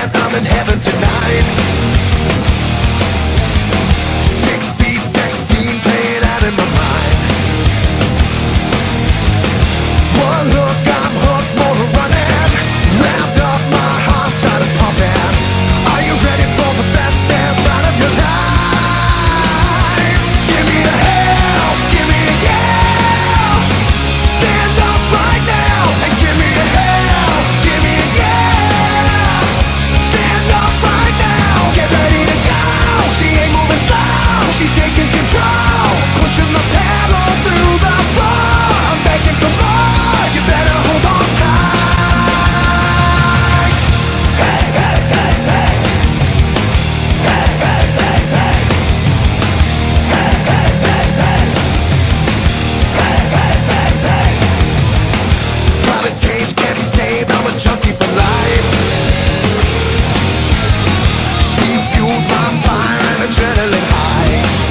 that I'm in heaven tonight. 6-beat sex scene playing out in my mind. One look, I'm hooked, more running. Wrapped up, my heart started pumping. Are you ready for the best damn ride of your life? Give me a hell, give me a yeah. Stand up right now and give me a hell, give me a yeah. Stand up right now, get ready to go. She ain't moving slow, she's taking control. Pushing the pedal through the floor. I'm begging for more, you better hold on tight. Hey, hey, hey, hey. Hey, hey, hey, hey. Hey, hey, hey, hey. Hey, hey, hey, hey. Private taste can't be saved, I'm a junkie for life. She fuels my fire and adrenaline high.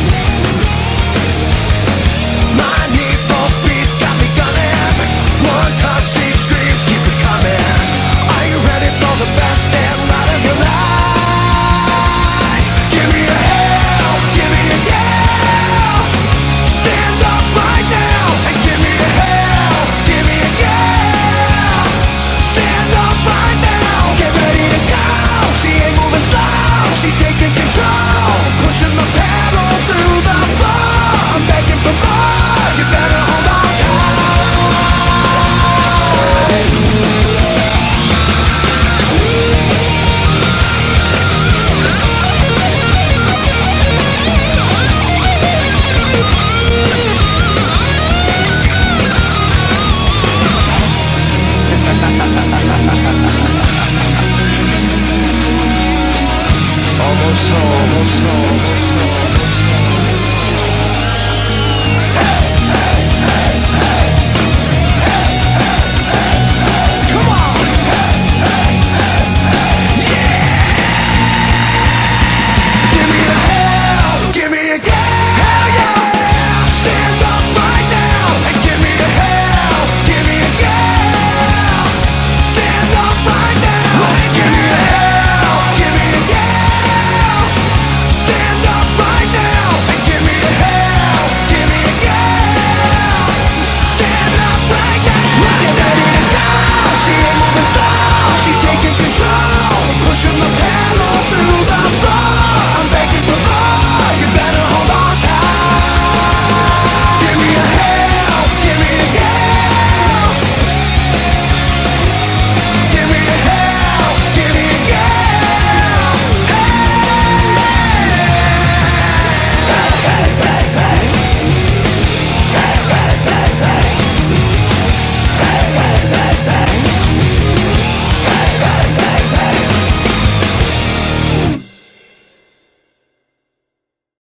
My need for speed's got me gunning. One touch, she screams, keep it coming. Are you ready for the best damn ride of your life? Give me a hell, give me a yeah. Stand up right now and give me a hell, give me a yeah. Stand up right now, get ready to go. She ain't moving slow, she's taking control. Pushing the pedal through the floor. I'm begging for more, you better hold on tight. Almost home, almost home, almost home.